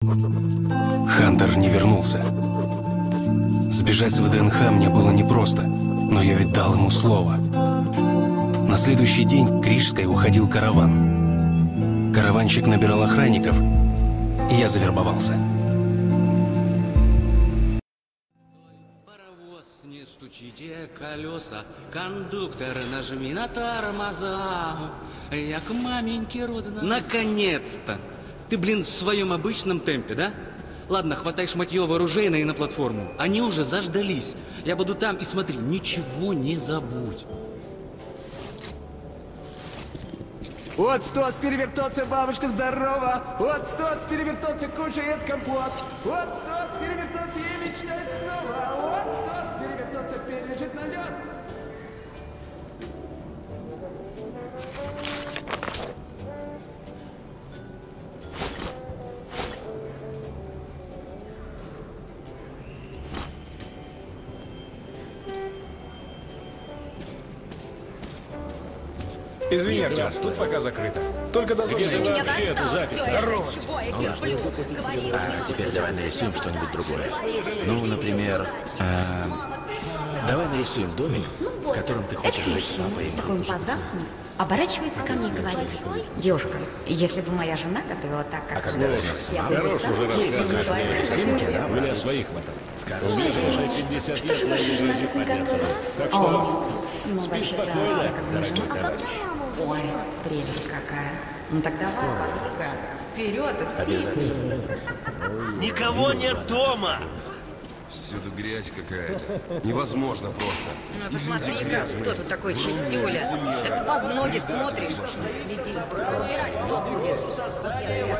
Хантер не вернулся. Сбежать с ВДНХ мне было непросто, но я ведь дал ему слово. На следующий день к Рижской уходил караван. Караванщик набирал охранников, и я завербовался. Паровоз, не стучите колеса, кондуктор, нажми на тормоза. Я к маменьке родна. Наконец-то! Ты, блин, в своем обычном темпе, да? Ладно, хватай шматье вооружейное и на платформу. Они уже заждались. Я буду там, и смотри, ничего не забудь. Вот стоц, перевертоться, бабушка здорова. Вот стоц, перевертоться, кушает компот. Вот стоц, перевертоться и мечтать снова. Вот стоц, перевертоться, пережить налет. Извини, Артем, тут пока закрыто. Только дозор. Ты меня достал, все это, чего я терплю. Говори, Теперь давай нарисуем что-нибудь другое. Ну, например, давай нарисуем домик, в котором ты хочешь жить с папой и такой мамой. импозантный, оборачивается ко мне и говорит: девушка, если бы моя жена готовила так, как когда вы, вернется я мама? бы Хорош сам уже рассказывать твоя мне жена рисунки, сделала. у меня своих хватает. Ближе 50 Что же ваша жена так не готовит? Так А что он, ну, спишь вообще, да, спокойно, я как бы дорогой жена. товарищ. Ой, прелесть какая. Ну так давай, подруга, вперед из песни. Никого нет дома! Всюду грязь какая-то. Невозможно просто. Ну посмотри-ка, кто тут такой чистюля. Это под ноги смотришь. Следи, кто убирать, кто будет. Вот я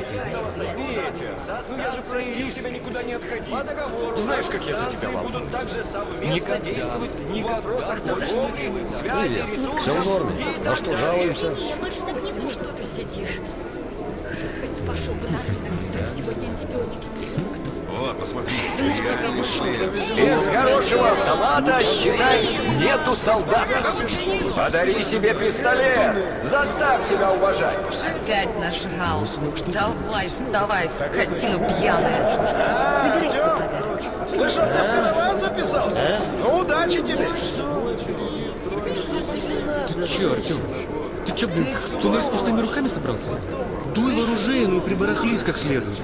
Я же просил тебя никуда не отходить. Знаешь, как я за тебя волнуюсь. Будут также совместно действовать ни в вопросах торговли, связи, ресурсов. Все в норме. На что жалуемся? я больше так не буду. Что ты сидишь? Хоть пошел бы на рынок. Сегодня антибиотики привез кто-то. Вот, посмотри. Да на что ты вышел? Из хорошего автомата, считай, нету солдата. Подари себе пистолет. Заставь себя уважать. Опять нажрался. Давай, вставай, скотина пьяная. Выбирай свой подарок. Слышал, ты в караван записался? Ну, удачи тебе. Ты че, Артем? Ты че, блин, в туннель с пустыми руками собрался? Дуй вооружей, ну и прибарахлись как следует.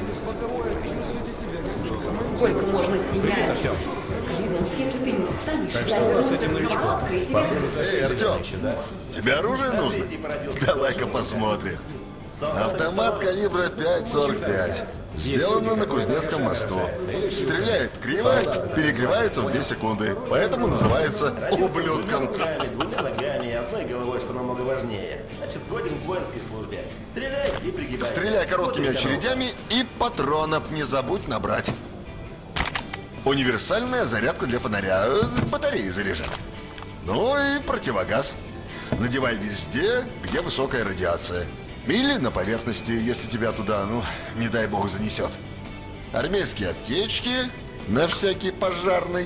Сколько можно сиять? Клянусь, если ты не встанешь, Так что у нас с этим новичком? Эй, Артем, тебе оружие нужно? Давай-ка посмотрим. Автомат калибра 5,45. Сделано на Кузнецком мосту. Стреляет криво, перегревается в 2 секунды. Поэтому называется ублюдком. Двумя ногами и одной головой, что намного важнее. Значит, годен к воинской службе. Стреляй и пригибай. Стреляй короткими очередями и патронов не забудь набрать. Универсальная зарядка для фонаря. Батареи заряжать. Ну и противогаз. Надевай везде, где высокая радиация. Или на поверхности, если тебя туда, ну, не дай бог, занесет. Армейские аптечки на всякий пожарный.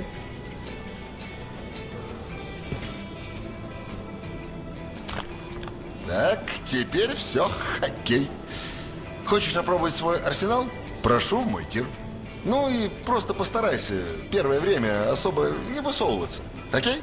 Так, теперь все, хоккей. Хочешь опробовать свой арсенал? Прошу в мой тир. Ну и просто постарайся первое время особо не высовываться. Окей?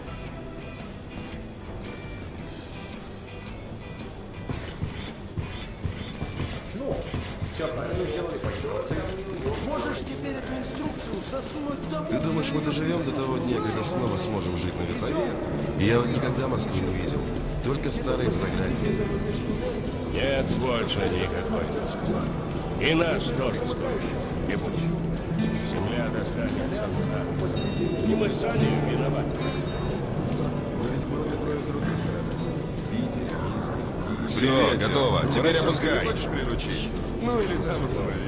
Ты думаешь, мы доживем до того дня, когда снова сможем жить на верховье? Я вот никогда Москву не видел. Только старые фотографии. Нет больше никакой Москвы. И нас тоже скоро не будет. Земля достанется нам. И мы сами виноваты. Все, готово. Теперь опускай. Ну или там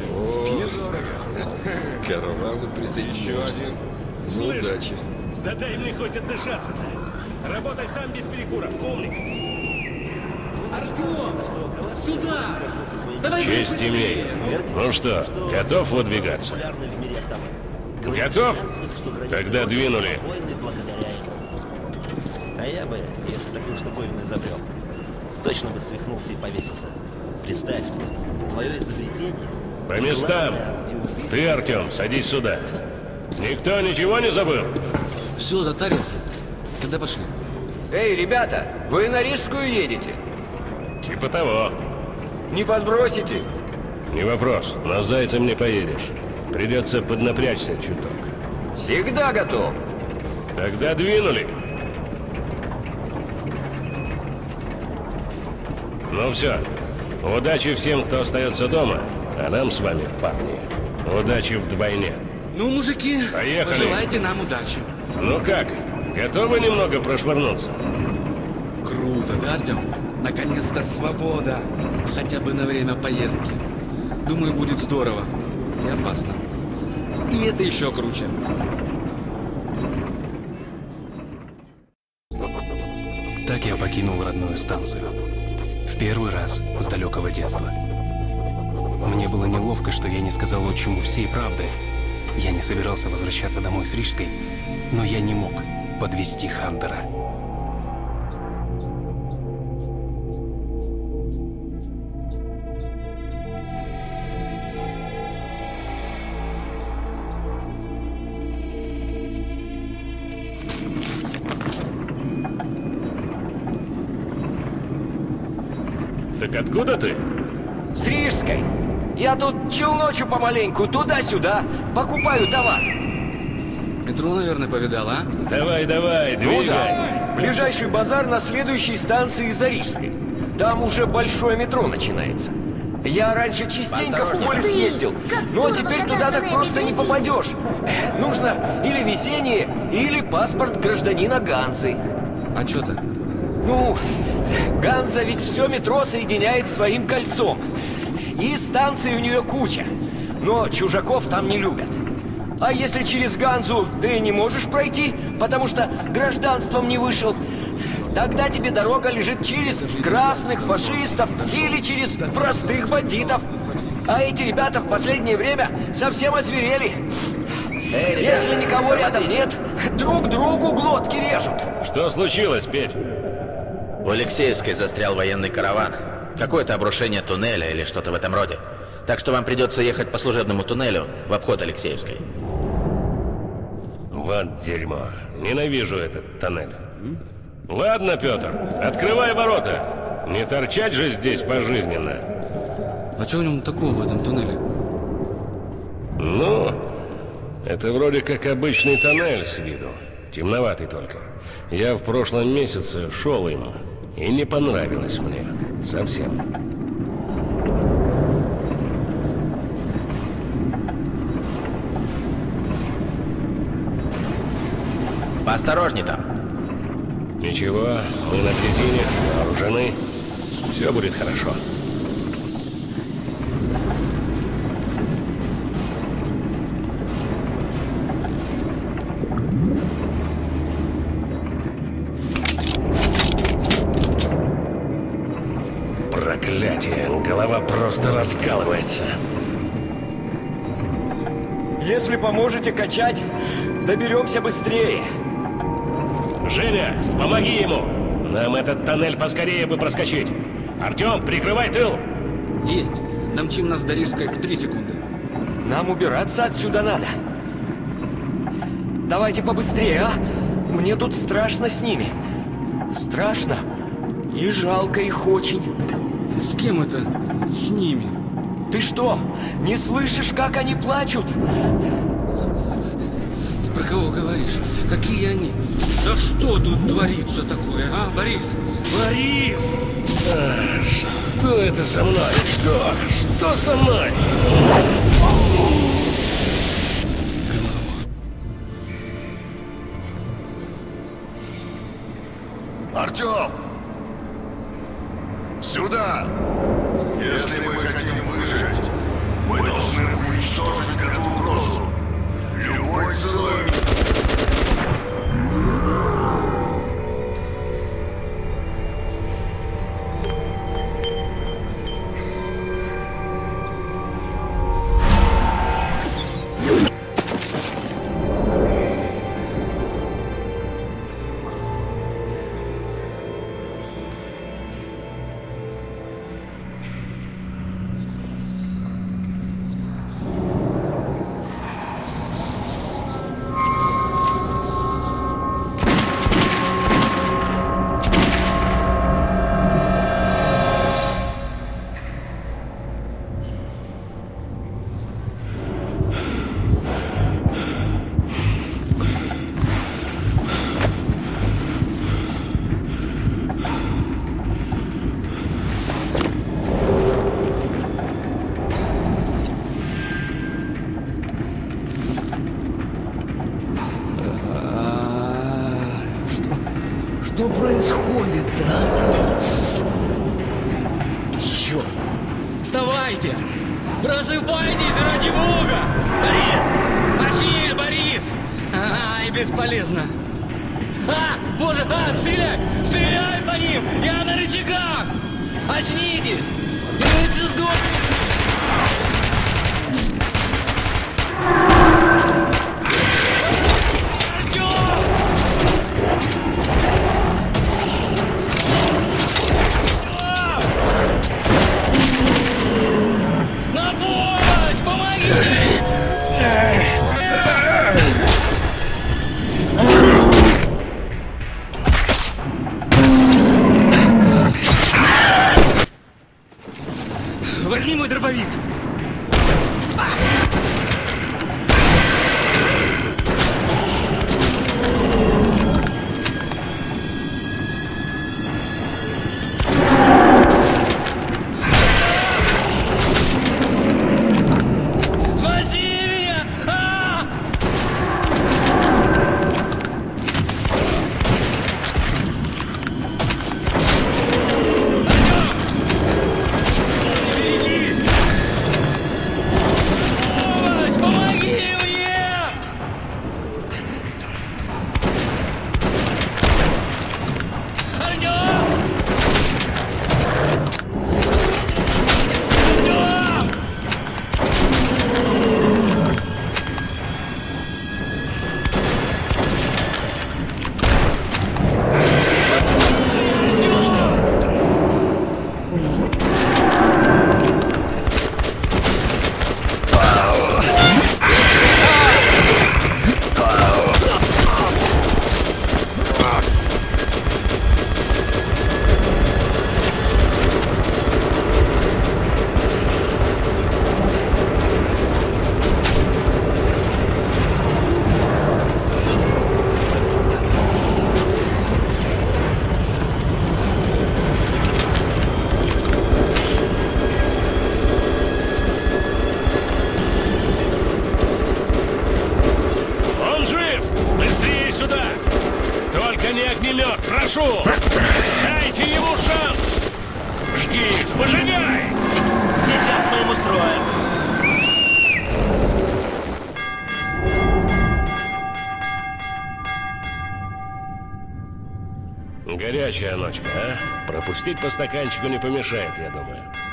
Каравану присоединился. Ну, удачи. Да дай мне хоть отдышаться-то. Работай сам без перекуров, умник. Артем! Сюда! Давай! Честь имей. Ну что, готов выдвигаться? Популярный в мире автомат. Готов? Тогда двинули. Войны благодаря этому. А я бы, если такую штуковину изобрел, точно бы свихнулся и повесился. Представь, твое изобретение... По местам. главное орудие Ты, Артем, садись сюда. Никто ничего не забыл? Все, затарился. Тогда пошли. Эй, ребята, вы на Рижскую едете? Типа того. Не подбросите? Не вопрос. На Зайцем не поедешь. Придется поднапрячься чуток. Всегда готов. Тогда двинули. Ну все. Удачи всем, кто остается дома. А нам с вами, парни, удачи вдвойне. Ну, мужики, Поехали. пожелайте нам удачи. Ну как, готовы немного прошвырнуться? Круто, да, Артем? Наконец-то свобода. Хотя бы на время поездки. Думаю, будет здорово. И опасно. И это еще круче. Так я покинул родную станцию. В первый раз с далекого детства. Мне было неловко, что я не сказал отчиму всей правды. Я не собирался возвращаться домой с Рижской, но я не мог подвести Хантера. Так откуда ты? С Рижской. Я тут челночу помаленьку, туда-сюда, покупаю товар. Метро, наверное, повидал, а? Давай, давай, двигай. Ну да. Ближайший базар на следующей станции за Рижской. Там уже большое метро начинается. Я раньше частенько в поле съездил, но теперь туда так просто не попадешь. Нужно или везение, или паспорт гражданина Ганзы. А что так? Ну, Ганза ведь все метро соединяет своим кольцом. И станций у нее куча. Но чужаков там не любят. А если через Ганзу ты не можешь пройти, потому что гражданством не вышел, тогда тебе дорога лежит через красных фашистов или через простых бандитов. А эти ребята в последнее время совсем озверели. Если никого рядом нет, друг другу глотки режут. Что случилось, Петь? У Алексеевской застрял военный караван. Какое-то обрушение туннеля или что-то в этом роде. Так что вам придется ехать по служебному туннелю в обход Алексеевской. Вот дерьмо. Ненавижу этот тоннель. Ладно, Петр, открывай ворота. Не торчать же здесь пожизненно. А что в нем такого в этом туннеле? Ну, это вроде как обычный тоннель с виду. Темноватый только. Я в прошлом месяце шел им, и не понравилось мне. Совсем. Поосторожней там. Ничего, мы на дрезине, вооружены. Все будет хорошо. Проклятие, голова просто раскалывается. Если поможете качать, доберемся быстрее. Женя, помоги ему! Нам этот тоннель поскорее бы проскочить. Артем, прикрывай тыл! Есть. Домчим нас до Рижской в 3 секунды. Нам убираться отсюда надо. Давайте побыстрее, а? Мне тут страшно с ними. Страшно и жалко их очень. С кем это? С ними? Ты что, не слышишь, как они плачут? Ты про кого говоришь? Какие они? Да что тут творится такое, а, Борис? Борис! Что это со мной? Что? Что со мной? Артем! Сюда! Если мы хотим выжить, мы должны уничтожить эту угрозу. Любой ценой. Что происходит, да? Черт! Вставайте! Просыпайтесь, ради бога! Борис! Очни, Борис! Ай, бесполезно! Боже! Стреляй! Стреляй по ним! Я на рычагах! Очнитесь! Или вы все сдохнете! Возьми мой дробовик! Спаси меня! Только не огнемет, прошу! Дайте ему шанс! Жги, пожигай! Сейчас мы ему строим. Горячая ночка, а? Пропустить по стаканчику не помешает, я думаю.